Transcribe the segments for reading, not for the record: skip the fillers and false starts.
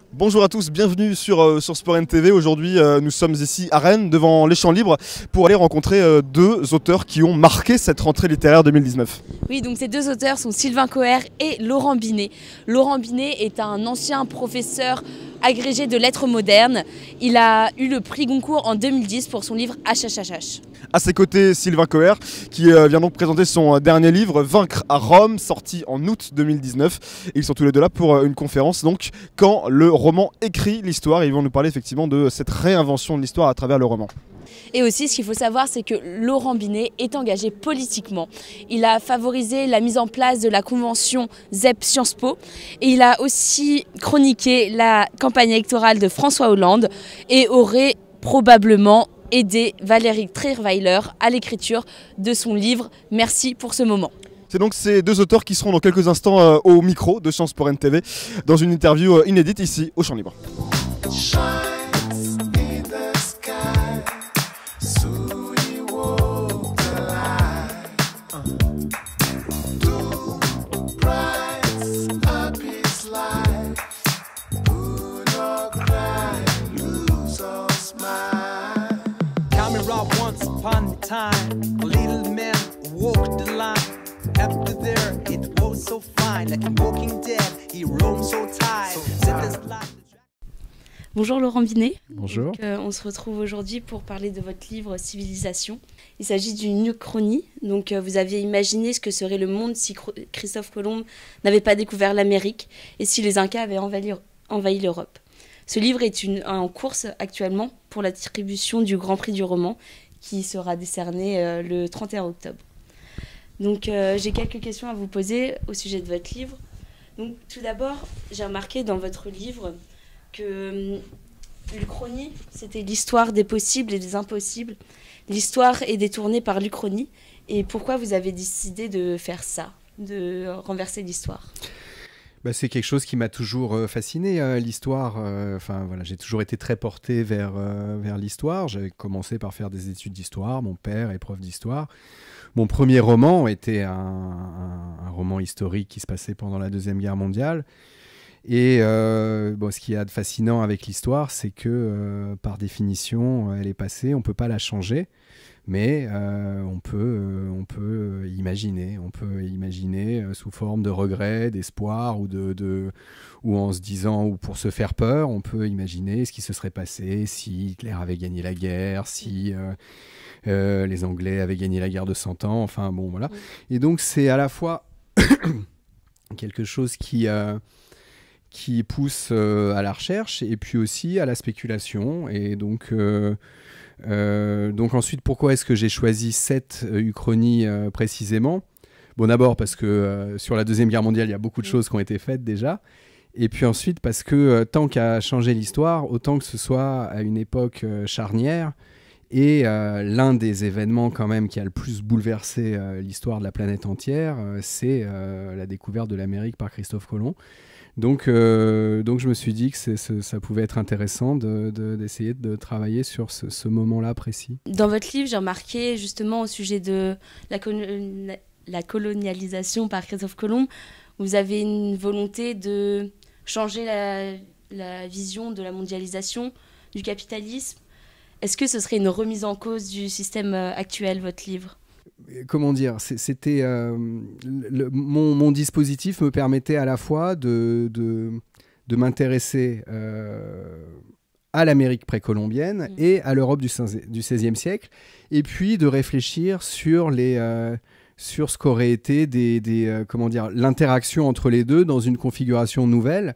Bonjour à tous, bienvenue sur Sport TV. Aujourd'hui, nous sommes ici à Rennes, devant les Champs Libres, pour aller rencontrer deux auteurs qui ont marqué cette rentrée littéraire 2019. Oui, donc ces deux auteurs sont Sylvain Coher et Laurent Binet. Laurent Binet est un ancien professeur agrégé de lettres modernes. Il a eu le prix Goncourt en 2010 pour son livre HHHH. À ses côtés, Sylvain Coher, qui vient donc présenter son dernier livre, Vaincre à Rome, sorti en août 2019. Et ils sont tous les deux là pour une conférence, donc, quand le roman écrit l'histoire. Ils vont nous parler effectivement de cette réinvention de l'histoire à travers le roman. Et aussi, ce qu'il faut savoir, c'est que Laurent Binet est engagé politiquement. Il a favorisé la mise en place de la convention ZEP Sciences Po. Et il a aussi chroniqué la campagne électorale de François Hollande et aurait probablement aidé Valérie Trierweiler à l'écriture de son livre « Merci pour ce moment ». C'est donc ces deux auteurs qui seront dans quelques instants au micro de Sport TV dans une interview inédite ici au Champ Libre. Time, a little man walked the line. After there, it was so fine. Like a walking dead, he roamed so tired. Bonjour Laurent Binet. Bonjour. Donc, on se retrouve aujourd'hui pour parler de votre livre Civilisation. Il s'agit d'une uchronie. Donc, vous aviez imaginé ce que serait le monde si Christophe Colomb n'avait pas découvert l'Amérique et si les Incas avaient envahi l'Europe. Ce livre est en course actuellement pour l'attribution du Grand Prix du roman qui sera décerné le 31 octobre. Donc j'ai quelques questions à vous poser au sujet de votre livre. Donc tout d'abord, j'ai remarqué dans votre livre que l'Uchronie, c'était l'histoire des possibles et des impossibles. L'histoire est détournée par l'Uchronie. Et pourquoi vous avez décidé de faire ça, de renverser l'histoire ? C'est quelque chose qui m'a toujours fasciné, l'histoire. Voilà, j'ai toujours été très porté vers l'histoire. J'ai commencé par faire des études d'histoire. Mon père est prof d'histoire. Mon premier roman était un roman historique qui se passait pendant la Deuxième Guerre mondiale. Et ce qu'il y a de fascinant avec l'histoire, c'est que par définition, elle est passée, on ne peut pas la changer. Mais on peut imaginer sous forme de regret, d'espoir ou en se disant, ou pour se faire peur, on peut imaginer ce qui se serait passé si Hitler avait gagné la guerre, si les Anglais avaient gagné la guerre de 100 ans, enfin bon voilà. Et donc c'est à la fois quelque chose qui pousse à la recherche et puis aussi à la spéculation. Et donc ensuite, pourquoi est-ce que j'ai choisi cette uchronie précisément ? Bon, d'abord parce que sur la Deuxième Guerre mondiale, il y a beaucoup de choses qui ont été faites déjà. Et puis ensuite parce que tant qu'à changer l'histoire, autant que ce soit à une époque charnière. Et l'un des événements quand même qui a le plus bouleversé l'histoire de la planète entière, c'est la découverte de l'Amérique par Christophe Colomb. Donc je me suis dit que ça pouvait être intéressant d'essayer de travailler sur ce moment-là précis. Dans votre livre, j'ai remarqué justement au sujet de la colonialisation par Christophe Colomb, vous avez une volonté de changer la vision de la mondialisation, du capitalisme. Est-ce que ce serait une remise en cause du système actuel, votre livre ? Comment dire, c'était mon dispositif me permettait à la fois de m'intéresser à l'Amérique précolombienne et à l'Europe du XVIe siècle, et puis de réfléchir sur ce qu'aurait été l'interaction entre les deux dans une configuration nouvelle.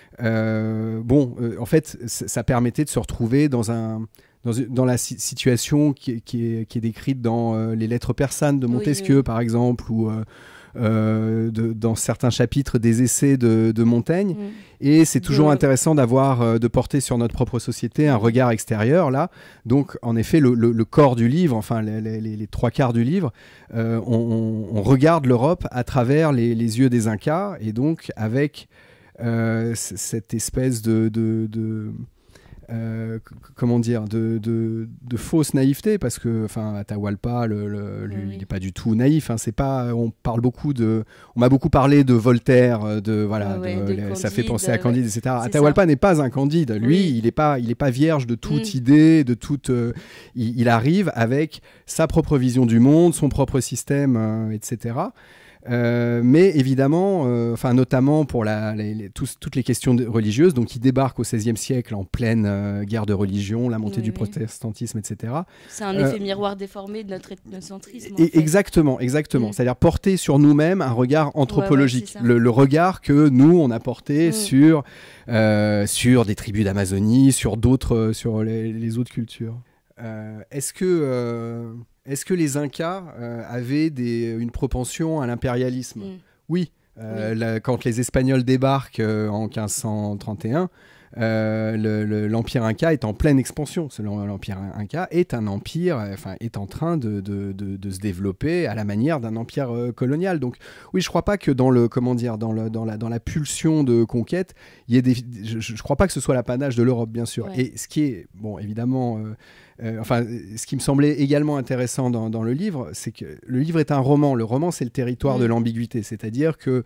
En fait, ça permettait de se retrouver dans la situation qui est décrite dans les lettres persanes de Montesquieu, par exemple, ou dans certains chapitres des essais de Montaigne. Et c'est toujours intéressant de porter sur notre propre société un regard extérieur, là. Donc, en effet, le corps du livre, enfin, les trois quarts du livre, on regarde l'Europe à travers les yeux des Incas, et donc avec cette espèce comment dire, de fausse naïveté, parce que Atahualpa, il n'est pas du tout naïf. Hein, c'est pas, on m'a beaucoup parlé de Voltaire, ça fait penser à Candide, etc. Atahualpa n'est pas un Candide. Lui, il est pas vierge de toute idée, de toute. Il arrive avec sa propre vision du monde, son propre système, etc. Mais évidemment, notamment pour toutes les questions religieuses, donc il débarque au XVIe siècle en pleine guerre de religion, la montée du protestantisme, etc. C'est un effet miroir déformé de notre ethnocentrisme. Exactement. C'est-à-dire porter sur nous-mêmes un regard anthropologique, le regard que nous on a porté sur des tribus d'Amazonie, sur les autres cultures. Est-ce que les Incas avaient une propension à l'impérialisme ? Oui. Quand les Espagnols débarquent en 1531, l'Empire Inca est en pleine expansion. L'Empire Inca est un empire, est en train de se développer à la manière d'un empire colonial. Donc oui, je ne crois pas que dans la pulsion de conquête, je ne crois pas que ce soit l'apanage de l'Europe, bien sûr. Ouais. Et ce qui est, évidemment... ce qui me semblait également intéressant dans le livre, c'est que le livre est un roman. Le roman, c'est le territoire de l'ambiguïté. C'est-à-dire que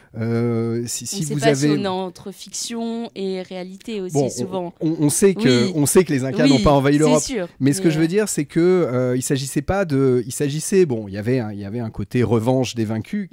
si vous avez entre fiction et réalité aussi souvent. On sait que les Incas n'ont pas envahi l'Europe. Mais ce que je veux dire, c'est que il s'agissait pas de. Il y avait un côté revanche des vaincus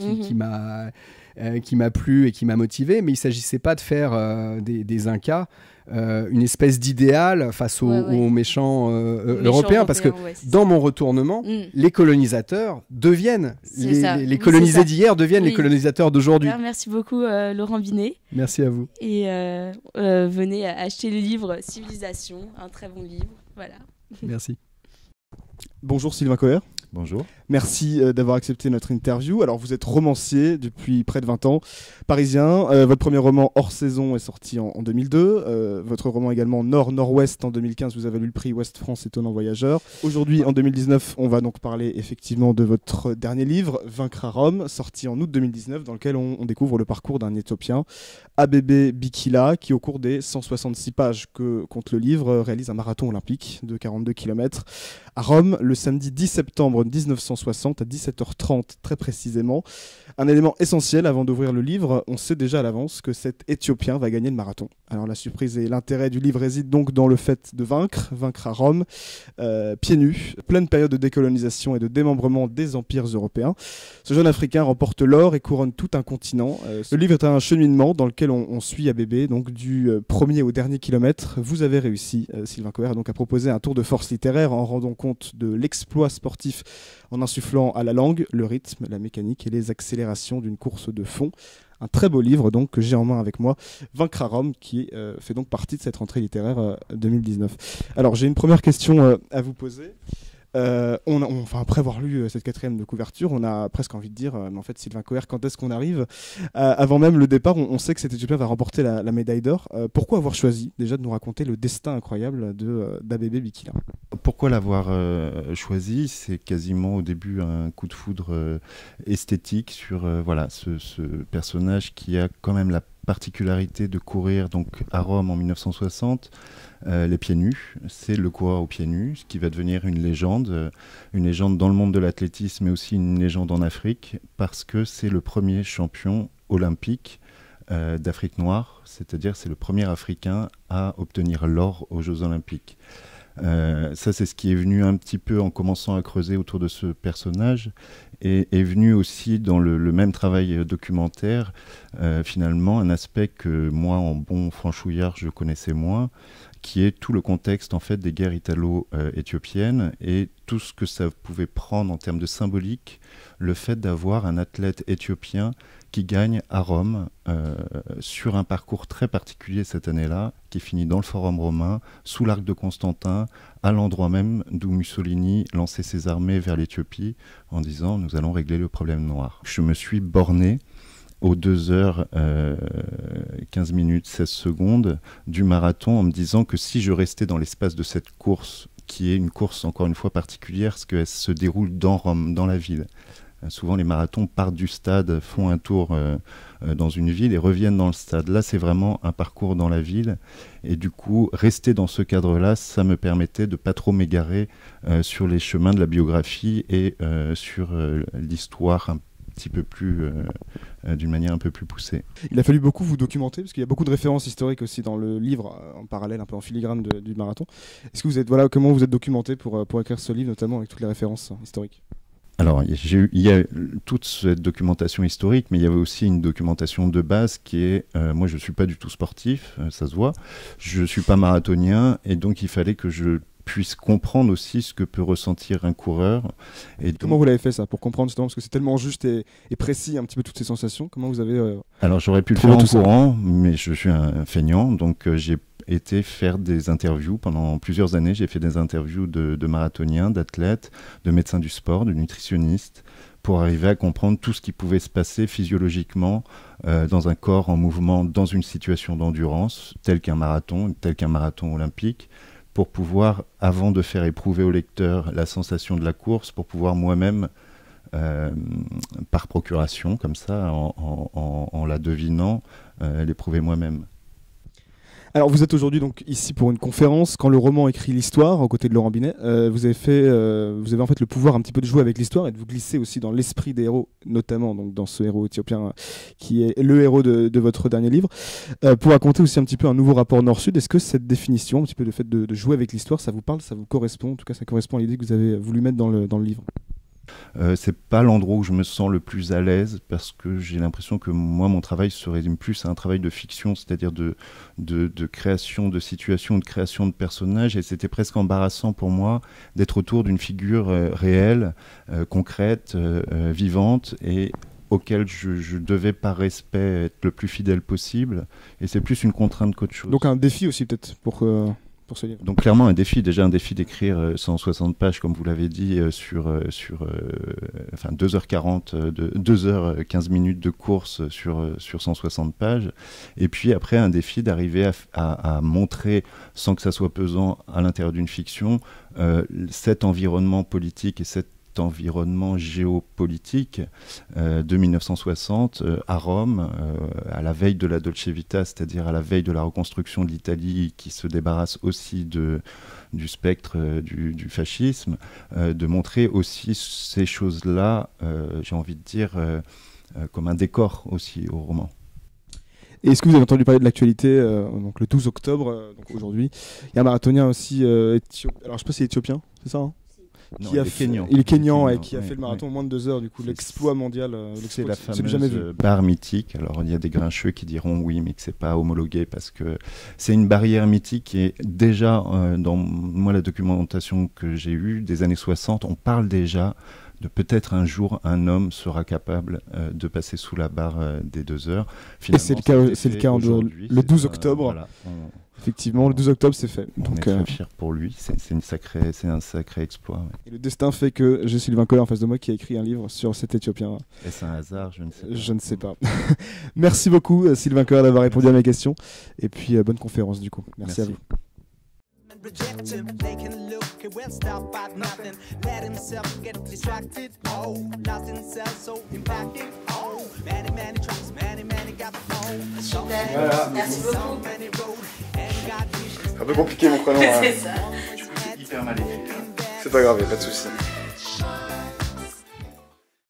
qui m'a plu et qui m'a motivé, mais il s'agissait pas de faire des Incas une espèce d'idéal face aux méchants européens, parce que dans mon retournement, les colonisateurs deviennent les colonisés d'hier deviennent les colonisateurs d'aujourd'hui. Merci beaucoup Laurent Binet. Merci à vous. Et venez acheter le livre Civilisation, un très bon livre. Voilà. Merci. Bonjour Sylvain Coher. Bonjour. Merci d'avoir accepté notre interview. Alors, vous êtes romancier depuis près de 20 ans, parisien. Votre premier roman Hors saison est sorti en 2002. Votre roman également Nord-Nord-Ouest en 2015. Vous avez eu le prix Ouest France Étonnant Voyageur. Aujourd'hui, en 2019, on va donc parler effectivement de votre dernier livre, Vaincre à Rome, sorti en août 2019, dans lequel on découvre le parcours d'un Éthiopien, Abebe Bikila, qui au cours des 166 pages que compte le livre, réalise un marathon olympique de 42 km à Rome le samedi 10 septembre 1960 à 17h30 très précisément. Un élément essentiel avant d'ouvrir le livre, on sait déjà à l'avance que cet Éthiopien va gagner le marathon. Alors la surprise et l'intérêt du livre résident donc dans le fait de vaincre à Rome, pieds nus, pleine période de décolonisation et de démembrement des empires européens. Ce jeune Africain remporte l'or et couronne tout un continent. Le livre est un cheminement dans lequel on suit Abebe, donc du premier au dernier kilomètre. Vous avez réussi, Sylvain Coher, donc à proposer un tour de force littéraire en rendant compte de l'exploit sportif en insufflant à la langue le rythme, la mécanique et les accélérations d'une course de fond. Un très beau livre donc que j'ai en main avec moi, Vaincre à Rome, qui fait donc partie de cette rentrée littéraire 2019. Alors j'ai une première question à vous poser. Après avoir lu cette quatrième de couverture, on a presque envie de dire, mais en fait Sylvain Coher, quand est-ce qu'on arrive avant même le départ, on sait que cet Éthiopien va remporter la médaille d'or. Pourquoi avoir choisi déjà de nous raconter le destin incroyable d'Abebe Bikila ? Pourquoi l'avoir choisi ? C'est quasiment au début un coup de foudre esthétique sur ce personnage qui a quand même la particularité de courir donc à Rome en 1960 les pieds nus. C'est le coureur aux pieds nus, ce qui va devenir une légende dans le monde de l'athlétisme, mais aussi une légende en Afrique, parce que c'est le premier champion olympique d'Afrique noire, c'est-à-dire c'est le premier Africain à obtenir l'or aux Jeux olympiques. Ça, c'est ce qui est venu un petit peu en commençant à creuser autour de ce personnage, et est venu aussi dans le même travail documentaire, finalement, un aspect que moi, en bon franchouillard, je connaissais moins, qui est tout le contexte en fait des guerres italo-éthiopiennes et tout ce que ça pouvait prendre en termes de symbolique, le fait d'avoir un athlète éthiopien qui gagne à Rome sur un parcours très particulier cette année-là, qui finit dans le Forum romain, sous l'arc de Constantin, à l'endroit même d'où Mussolini lançait ses armées vers l'Éthiopie en disant « nous allons régler le problème noir ». Je me suis borné aux 2h 15 minutes 16 secondes du marathon en me disant que si je restais dans l'espace de cette course, qui est une course encore une fois particulière, parce qu'elle se déroule dans Rome, dans la ville, Souvent, les marathons partent du stade, font un tour dans une ville et reviennent dans le stade. Là, c'est vraiment un parcours dans la ville. Et du coup, rester dans ce cadre-là, ça me permettait de ne pas trop m'égarer sur les chemins de la biographie et sur l'histoire un petit peu plus, d'une manière un peu plus poussée. Il a fallu beaucoup vous documenter, parce qu'il y a beaucoup de références historiques aussi dans le livre, en parallèle, un peu en filigrane du marathon. Est-ce que vous êtes, voilà, comment vous êtes documenté pour écrire ce livre, notamment avec toutes les références historiques? Alors, il y a toute cette documentation historique, mais il y avait aussi une documentation de base qui est, moi je ne suis pas du tout sportif, ça se voit, je ne suis pas marathonien, et donc il fallait que je puisse comprendre aussi ce que peut ressentir un coureur. Et donc, comment vous l'avez fait ça, pour comprendre justement, parce que c'est tellement juste et précis un petit peu toutes ces sensations, comment vous avez... Alors j'aurais pu le faire en courant, mais je suis un feignant, donc j'ai été faire des interviews pendant plusieurs années. J'ai fait des interviews de marathoniens, d'athlètes, de médecins du sport, de nutritionnistes, pour arriver à comprendre tout ce qui pouvait se passer physiologiquement dans un corps en mouvement, dans une situation d'endurance, tel qu'un marathon olympique, pour pouvoir, avant de faire éprouver au lecteur la sensation de la course, pour pouvoir moi-même, par procuration, comme ça, en la devinant, l'éprouver moi-même. Alors vous êtes aujourd'hui donc ici pour une conférence. Quand le roman écrit l'histoire, aux côtés de Laurent Binet, vous avez en fait le pouvoir un petit peu de jouer avec l'histoire et de vous glisser aussi dans l'esprit des héros, notamment donc dans ce héros éthiopien qui est le héros de votre dernier livre, pour raconter aussi un petit peu un nouveau rapport Nord-Sud. Est-ce que cette définition, un petit peu le fait de jouer avec l'histoire, ça vous parle, ça vous correspond? En tout cas, ça correspond à l'idée que vous avez voulu mettre dans le livre. C'est pas l'endroit où je me sens le plus à l'aise, parce que j'ai l'impression que moi, mon travail se résume plus à un travail de fiction, c'est-à-dire de création de situations, de création de personnages, et c'était presque embarrassant pour moi d'être autour d'une figure réelle, concrète, vivante, et auquel je devais par respect être le plus fidèle possible, et c'est plus une contrainte qu'autre chose. Donc un défi aussi peut-être pour ce livre. Donc clairement un défi d'écrire 160 pages, comme vous l'avez dit, sur 2h40, 2h15 minutes de course sur 160 pages. Et puis après un défi d'arriver à montrer, sans que ça soit pesant à l'intérieur d'une fiction, cet environnement politique et cet environnement géopolitique de 1960 à Rome, à la veille de la Dolce Vita, c'est-à-dire à la veille de la reconstruction de l'Italie qui se débarrasse aussi du spectre du fascisme, de montrer aussi ces choses-là, j'ai envie de dire, comme un décor aussi au roman. Et est-ce que vous avez entendu parler de l'actualité, donc le 12 octobre, donc aujourd'hui, il y a un marathonien aussi éthiopien, alors je sais pas si c'est éthiopien, c'est ça, hein? Non, il est kényan et qui a fait le marathon en moins de 2 heures, du coup, l'exploit mondial. C'est la fameuse barre mythique. Alors, il y a des grincheux qui diront oui, mais que c'est pas homologué, parce que c'est une barrière mythique qui est déjà, dans moi, la documentation que j'ai eue des années 60, on parle déjà de peut-être un jour un homme sera capable de passer sous la barre des 2 heures. Finalement, et c'est le cas le 12 octobre. Voilà, effectivement, le 12 octobre, c'est fait. On est très fiers pour lui, c'est un sacré exploit. Ouais. Et le destin fait que j'ai Sylvain Coller en face de moi qui a écrit un livre sur cet Éthiopien. Est-ce un hasard? Je ne sais pas. Je ne sais pas. Merci beaucoup Sylvain Coller d'avoir répondu à mes questions. Et puis bonne conférence du coup. Merci à vous. Reject him, they can look, he will stop at nothing. Let himself get distracted, oh, lost himself, so impacted, oh, many tracks, many got home. Voilà. Merci beaucoup. C'est un peu compliqué mon prénom. C'est ça. Du coup, c'est hyper mal écrit. C'est pas grave, y a pas de soucis.